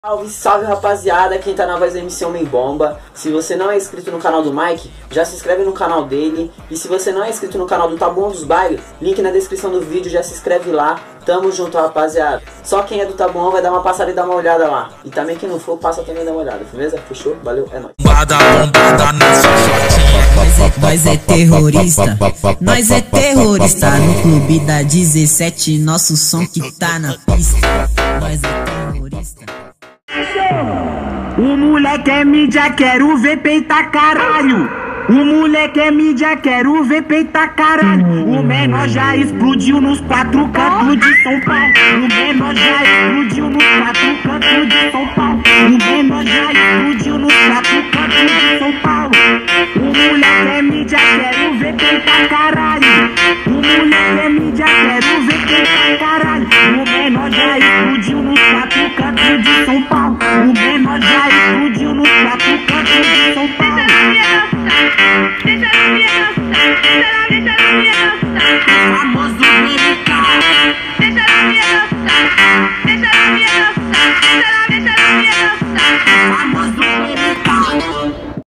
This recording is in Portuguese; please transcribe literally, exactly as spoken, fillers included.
Salve, salve rapaziada, quem tá na voz da M C Homem Bomba. Se você não é inscrito no canal do Mike, já se inscreve no canal dele. E se você não é inscrito no canal do Tabuão dos Bailes, link na descrição do vídeo, já se inscreve lá. Tamo junto, rapaziada. Só quem é do Tabuão vai dar uma passada e dar uma olhada lá. E também quem não for, passa também e dá uma olhada, beleza? Fechou? Valeu, é nóis. Nós é terrorista, nós é terrorista. No clube da dezessete, nosso som que tá na pista. Nós é terrorista. O moleque é mídia, quero ver peita caralho. O moleque é mídia, quero ver peita caralho. O menor já explodiu nos quatro cantos de São Paulo. O menor já explodiu nos quatro cantos de São Paulo. O menor já explodiu